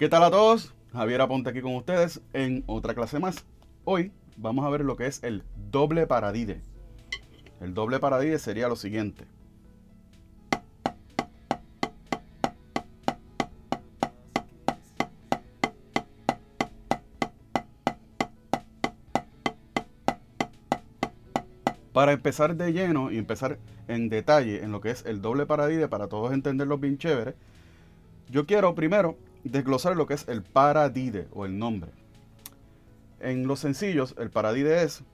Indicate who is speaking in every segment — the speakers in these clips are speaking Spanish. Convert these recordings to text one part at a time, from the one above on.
Speaker 1: ¿Qué tal a todos? Javier Aponte aquí con ustedes en otra clase más. Hoy vamos a ver lo que es el doble paradide. El doble paradide sería lo siguiente. Para empezar de lleno y empezar en detalle en lo que es el doble paradide, para todos entenderlo bien chévere, yo quiero primero desglosar lo que es el paradide o el nombre. En los sencillos, el paradide es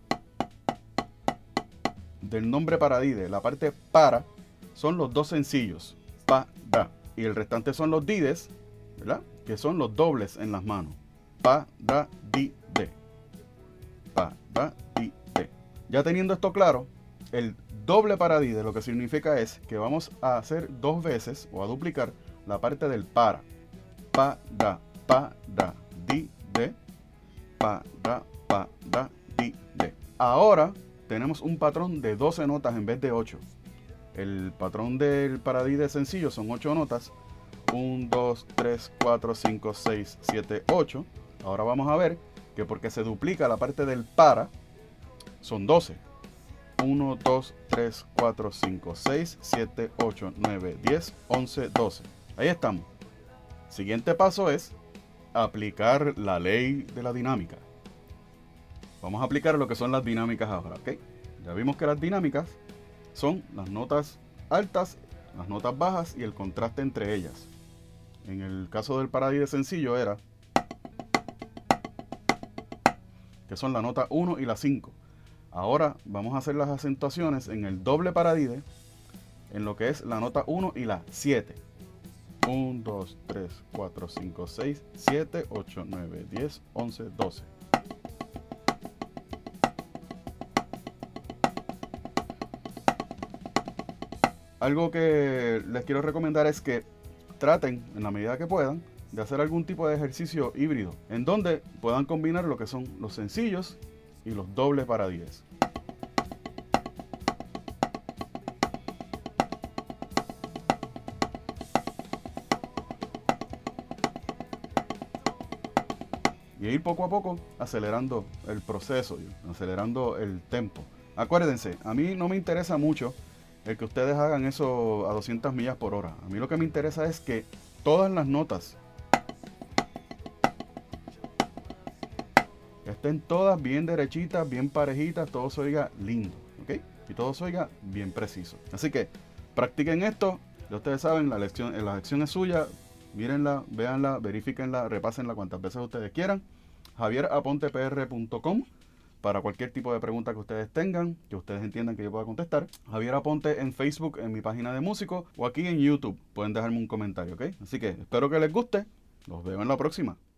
Speaker 1: del nombre paradide. La parte para son los dos sencillos, pa, da, y el restante son los dides, ¿verdad? Que son los dobles en las manos. Pa, da, di, de. Pa, da, di, de. Ya teniendo esto claro, el doble paradide lo que significa es que vamos a hacer dos veces o a duplicar la parte del para. Pa, da, di, de. Pa, da, di, de. Ahora tenemos un patrón de 12 notas en vez de 8. El patrón del paradide sencillo son 8 notas. 1, 2, 3, 4, 5, 6, 7, 8. Ahora vamos a ver que porque se duplica la parte del para, son 12. 1, 2, 3, 4, 5, 6, 7, 8, 9, 10, 11, 12. Ahí estamos. Siguiente paso es aplicar la ley de la dinámica. Vamos a aplicar lo que son las dinámicas ahora, ¿ok? Ya vimos que las dinámicas son las notas altas, las notas bajas y el contraste entre ellas. En el caso del paradide sencillo era que son la nota 1 y la 5. Ahora vamos a hacer las acentuaciones en el doble paradide en lo que es la nota 1 y la 7. 1, 2, 3, 4, 5, 6, 7, 8, 9, 10, 11, 12. Algo que les quiero recomendar es que traten, en la medida que puedan, de hacer algún tipo de ejercicio híbrido, en donde puedan combinar lo que son los sencillos y los dobles paradides. Y ir poco a poco acelerando el proceso, acelerando el tempo. Acuérdense, a mí no me interesa mucho el que ustedes hagan eso a 200 millas por hora. A mí lo que me interesa es que todas las notas estén todas bien derechitas, bien parejitas, todo se oiga lindo, ¿ok? Y todo se oiga bien preciso. Así que practiquen esto, ya ustedes saben, la lección es suya. Mírenla, véanla, verifíquenla, repásenla cuantas veces ustedes quieran. JavierApontePR.com para cualquier tipo de pregunta que ustedes tengan, que ustedes entiendan que yo pueda contestar. Javier Aponte en Facebook, en mi página de músico, o aquí en YouTube. Pueden dejarme un comentario, ¿ok? Así que espero que les guste. Los veo en la próxima.